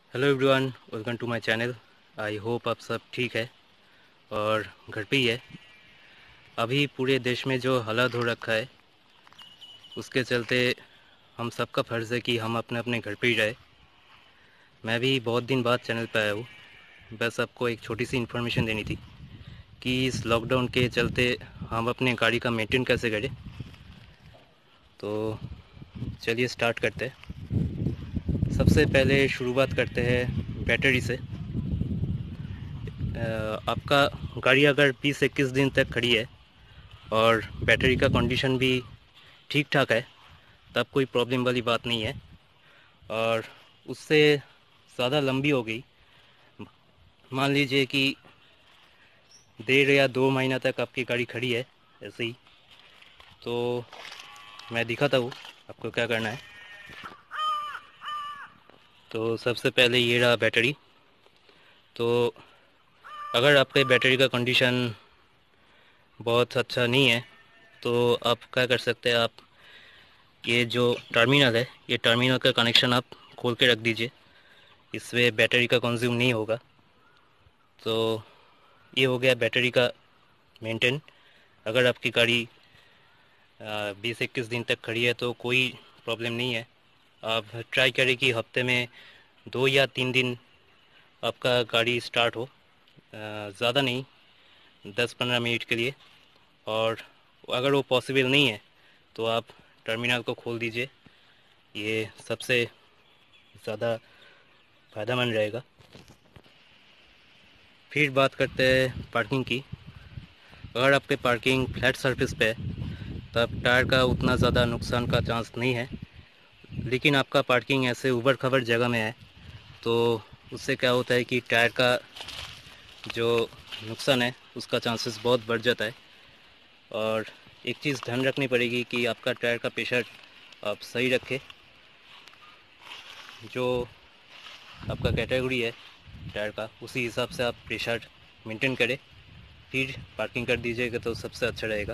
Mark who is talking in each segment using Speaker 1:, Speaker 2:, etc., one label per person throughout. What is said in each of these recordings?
Speaker 1: Hello everyone, welcome to my channel. I hope आप सब ठीक है और घर पे ही है। अभी पूरे देश में जो हालात हो रखा है उसके चलते हम सबका फ़र्ज़ है कि हम अपने अपने घर पे ही रहे। मैं भी बहुत दिन बाद चैनल पे आया हूँ। बस आपको एक छोटी सी इन्फॉर्मेशन देनी थी कि इस लॉकडाउन के चलते हम अपने गाड़ी का मेंटेन कैसे करें। तो चलिए स्टार्ट करते हैं। सबसे पहले शुरुआत करते हैं बैटरी से। आपका गाड़ी अगर 20-21 दिन तक खड़ी है और बैटरी का कंडीशन भी ठीक ठाक है तब कोई प्रॉब्लम वाली बात नहीं है। और उससे ज़्यादा लंबी हो गई, मान लीजिए कि 1.5 या 2 महीना तक आपकी गाड़ी खड़ी है ऐसे ही, तो मैं दिखाता हूँ आपको क्या करना है। तो सबसे पहले ये रहा बैटरी। तो अगर आपके बैटरी का कंडीशन बहुत अच्छा नहीं है तो आप क्या कर सकते हैं, आप ये जो टर्मिनल है, ये टर्मिनल का कनेक्शन आप खोल के रख दीजिए। इससे बैटरी का कंज्यूम नहीं होगा। तो ये हो गया बैटरी का मेंटेन। अगर आपकी गाड़ी 20-21 दिन तक खड़ी है तो कोई प्रॉब्लम नहीं है। आप ट्राई करें कि हफ्ते में 2 या 3 दिन आपका गाड़ी स्टार्ट हो, ज़्यादा नहीं, 10-15 मिनट के लिए। और अगर वो पॉसिबल नहीं है तो आप टर्मिनल को खोल दीजिए। ये सबसे ज़्यादा फ़ायदेमंद रहेगा। फिर बात करते हैं पार्किंग की। अगर आपके पार्किंग फ्लैट सरफेस पे है तब टायर का उतना ज़्यादा नुकसान का चांस नहीं है। लेकिन आपका पार्किंग ऐसे ऊबड़ खाबड़ जगह में है तो उससे क्या होता है कि टायर का जो नुकसान है उसका चांसेस बहुत बढ़ जाता है। और एक चीज़ ध्यान रखनी पड़ेगी कि आपका टायर का प्रेशर आप सही रखें। जो आपका कैटेगरी है टायर का उसी हिसाब से आप प्रेशर मेंटेन करें, फिर पार्किंग कर दीजिएगा तो सबसे अच्छा रहेगा।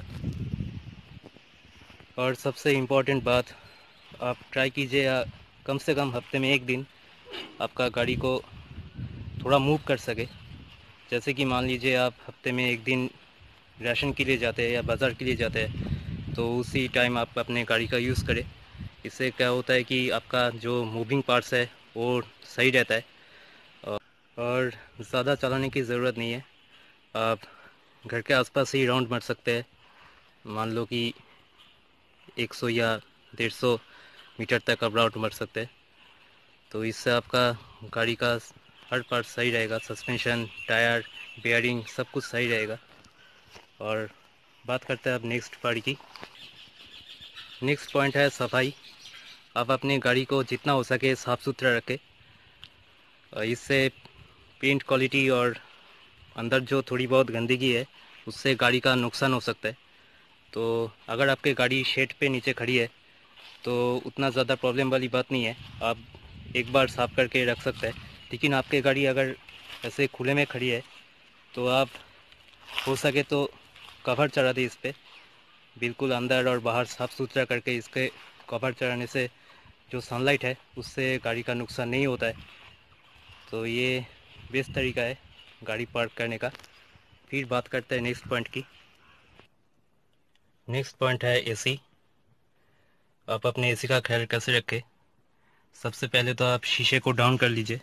Speaker 1: और सबसे इम्पोर्टेंट बात, आप ट्राई कीजिए कम से कम हफ्ते में एक दिन आपका गाड़ी को थोड़ा मूव कर सके। जैसे कि मान लीजिए आप हफ्ते में एक दिन राशन के लिए जाते हैं या बाज़ार के लिए जाते हैं तो उसी टाइम आप अपने गाड़ी का यूज़ करें। इससे क्या होता है कि आपका जो मूविंग पार्ट्स है वो सही रहता है। और ज़्यादा चलाने की ज़रूरत नहीं है। आप घर के आसपास ही राउंड मार सकते हैं। मान लो कि 100 या 150 मीटर तक आप राउंड मार सकते हैं। तो इससे आपका गाड़ी का हर पार्ट सही रहेगा, सस्पेंशन, टायर, बेयरिंग सब कुछ सही रहेगा। और बात करते हैं अब नेक्स्ट पार्ट की। नेक्स्ट पॉइंट है सफाई। आप अपनी गाड़ी को जितना हो सके साफ़ सुथरा रखें। इससे पेंट क्वालिटी और अंदर जो थोड़ी बहुत गंदगी है उससे गाड़ी का नुकसान हो सकता है। तो अगर आपकी गाड़ी शेड पे नीचे खड़ी है तो उतना ज़्यादा प्रॉब्लम वाली बात नहीं है, आप एक बार साफ़ करके रख सकते हैं। लेकिन आपकी गाड़ी अगर ऐसे खुले में खड़ी है तो आप हो सके तो कवर चढ़ा दें इस पर। बिल्कुल अंदर और बाहर साफ़ सुथरा करके इसके कवर चढ़ाने से जो सनलाइट है उससे गाड़ी का नुकसान नहीं होता है। तो ये बेस्ट तरीका है गाड़ी पार्क करने का। फिर बात करते हैं नेक्स्ट पॉइंट की। नेक्स्ट पॉइंट है एसी। आप अपने एसी का ख्याल कैसे रखें। सबसे पहले तो आप शीशे को डाउन कर लीजिए।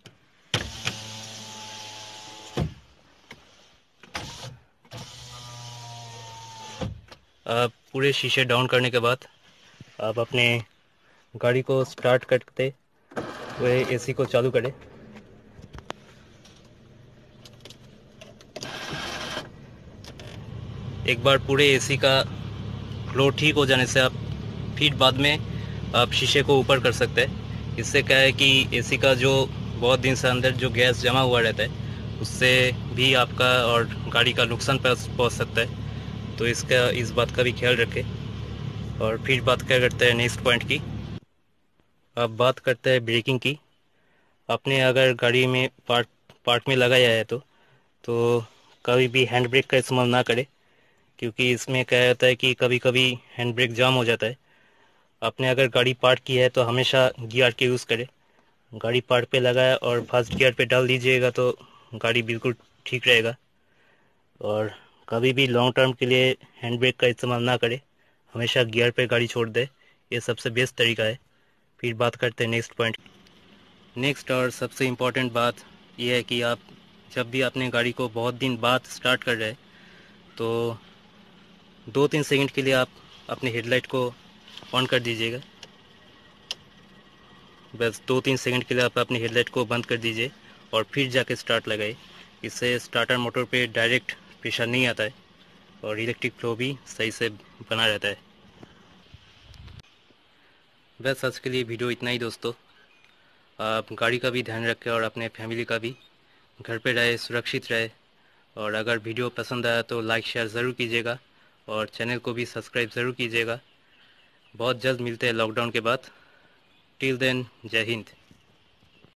Speaker 1: आप पूरे शीशे डाउन करने के बाद आप अपने गाड़ी को स्टार्ट करते हुए एसी को चालू करें। एक बार पूरे एसी का फ्लो ठीक हो जाने से आप फिर बाद में आप शीशे को ऊपर कर सकते हैं। इससे क्या है कि एसी का जो बहुत दिन से अंदर जो गैस जमा हुआ रहता है उससे भी आपका और गाड़ी का नुकसान पहुंच सकता है। तो इस बात का भी ख्याल रखें। और फिर बात क्या करते हैं नेक्स्ट पॉइंट की। अब बात करते हैं ब्रेकिंग की। आपने अगर गाड़ी में पार्ट पार्ट में लगाया है तो कभी भी हैंड ब्रेक का इस्तेमाल ना करें, क्योंकि इसमें क्या होता है कि कभी कभी हैंड ब्रेक जाम हो जाता है। आपने अगर गाड़ी पार्क की है तो हमेशा गियर के यूज़ करें। गाड़ी पार्क पे लगाया और फर्स्ट गियर पे डाल दीजिएगा तो गाड़ी बिल्कुल ठीक रहेगा। और कभी भी लॉन्ग टर्म के लिए हैंड ब्रेक का इस्तेमाल ना करें, हमेशा गियर पे गाड़ी छोड़ दे, ये सबसे बेस्ट तरीका है। फिर बात करते हैं नेक्स्ट पॉइंट। नेक्स्ट और सबसे इम्पॉर्टेंट बात यह है कि आप जब भी अपने गाड़ी को बहुत दिन बाद स्टार्ट कर रहे हैं तो 2-3 सेकंड के लिए आप अपने हेडलाइट को ऑन कर दीजिएगा। बस 2-3 सेकंड के लिए आप अपनी हेडलाइट को बंद कर दीजिए और फिर जाके स्टार्ट लगाइए। इससे स्टार्टर मोटर पे डायरेक्ट प्रेशर नहीं आता है और इलेक्ट्रिक फ्लो भी सही से बना रहता है। बस आज के लिए वीडियो इतना ही दोस्तों। आप गाड़ी का भी ध्यान रखें और अपने फैमिली का भी। घर पे रहे, सुरक्षित रहे। और अगर वीडियो पसंद आया तो लाइक शेयर ज़रूर कीजिएगा और चैनल को भी सब्सक्राइब ज़रूर कीजिएगा। बहुत जल्द मिलते हैं लॉकडाउन के बाद। टिल देन, जय हिंद।